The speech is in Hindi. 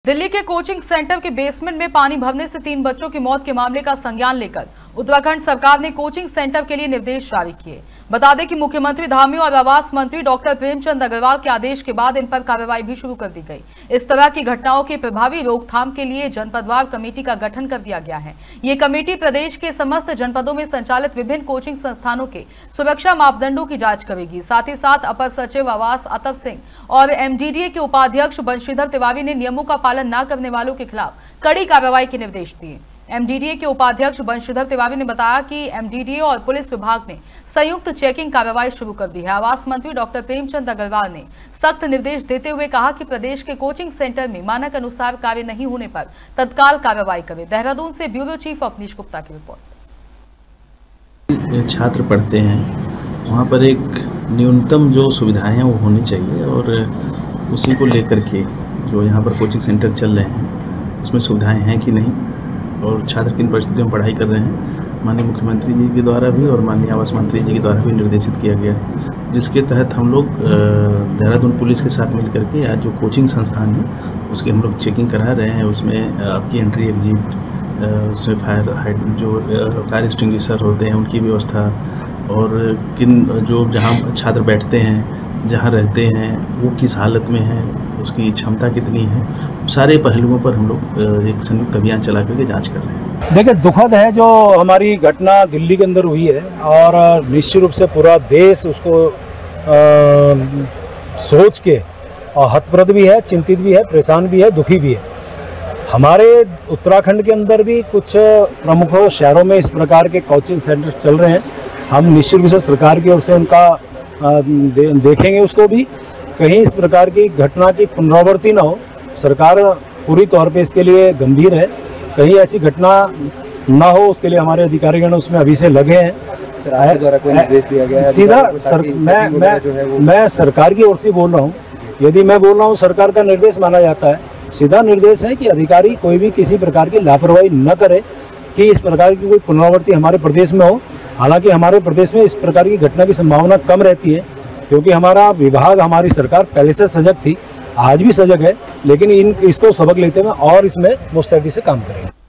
दिल्ली के कोचिंग सेंटर के बेसमेंट में पानी भरने से 3 बच्चों की मौत के मामले का संज्ञान लेकर उत्तराखंड सरकार ने कोचिंग सेंटर के लिए निर्देश जारी किए। बता दें कि मुख्यमंत्री धामी और आवास मंत्री डॉक्टर प्रेमचंद अग्रवाल के आदेश के बाद इन पर कार्रवाई भी शुरू कर दी गई। इस तरह की घटनाओं की प्रभावी रोकथाम के लिए जनपदवार कमेटी का गठन कर दिया गया है। ये कमेटी प्रदेश के समस्त जनपदों में संचालित विभिन्न कोचिंग संस्थानों के सुरक्षा मापदंडों की जांच करेगी। साथ ही साथ अपर सचिव आवास अतव सिंह और एमडीडीए के उपाध्यक्ष बंशीधर तिवारी ने नियमों का पालन न करने वालों के खिलाफ कड़ी कार्रवाई के निर्देश दिए। एमडीडीए के उपाध्यक्ष बंशीधर तिवारी ने बताया कि एमडीडीए और पुलिस विभाग ने संयुक्त चेकिंग कार्रवाई शुरू कर दी है। आवास मंत्री डॉक्टर प्रेमचंद अग्रवाल ने सख्त निर्देश देते हुए कहा कि प्रदेश के कोचिंग सेंटर में मानक अनुसार कार्य नहीं होने पर तत्काल कार्रवाई करें। देहरादून से ब्यूरो चीफ अवनीश गुप्ता की रिपोर्ट। छात्र पढ़ते हैं, वहाँ पर एक न्यूनतम जो सुविधाएं हैं वो होनी चाहिए और उसी को लेकर के जो यहाँ पर कोचिंग सेंटर चल रहे हैं उसमें सुविधाएं हैं कि नहीं और छात्र किन परिस्थितियों में पढ़ाई कर रहे हैं, माननीय मुख्यमंत्री जी के द्वारा भी और माननीय आवास मंत्री जी के द्वारा भी निर्देशित किया गया है, जिसके तहत हम लोग देहरादून पुलिस के साथ मिलकर के आज जो कोचिंग संस्थान है उसकी हम लोग चेकिंग करा रहे हैं। उसमें आपकी एंट्री एग्जिट, उसमें फायर एक्सटिंग्विशर होते हैं उनकी व्यवस्था और किन जो जहाँ छात्र बैठते हैं, जहाँ रहते हैं वो किस हालत में है, उसकी क्षमता कितनी है, सारे पहलुओं पर हम लोग एक संयुक्त अभियान चला करके जांच कर रहे हैं। देखिए, दुखद है जो हमारी घटना दिल्ली के अंदर हुई है और निश्चित रूप से पूरा देश उसको सोच के और हतप्रद भी है, चिंतित भी है, परेशान भी है, दुखी भी है। हमारे उत्तराखंड के अंदर भी कुछ प्रमुख शहरों में इस प्रकार के कोचिंग सेंटर्स चल रहे हैं। हम निश्चित रूप से सरकार की ओर से उनका देखेंगे, उसको भी कहीं इस प्रकार की घटना की पुनरावृत्ति न हो। सरकार पूरी तौर पे इसके लिए गंभीर है, कहीं ऐसी घटना ना हो उसके लिए हमारे अधिकारीगण उसमें अभी से लगे हैं। सरकार द्वारा कोई निर्देश दिया गया है? सीधा मैं सरकार की ओर से बोल रहा हूँ। यदि मैं बोल रहा हूँ सरकार का निर्देश माना जाता है, सीधा निर्देश है कि अधिकारी कोई भी किसी प्रकार की लापरवाही न करे कि इस प्रकार की कोई पुनरावृत्ति हमारे प्रदेश में हो। हालांकि हमारे प्रदेश में इस प्रकार की घटना की संभावना कम रहती है क्योंकि हमारा विभाग, हमारी सरकार पहले से सजग थी, आज भी सजग है, लेकिन इसको सबक लेते हुए और इसमें मुस्तैदी से काम करेंगे।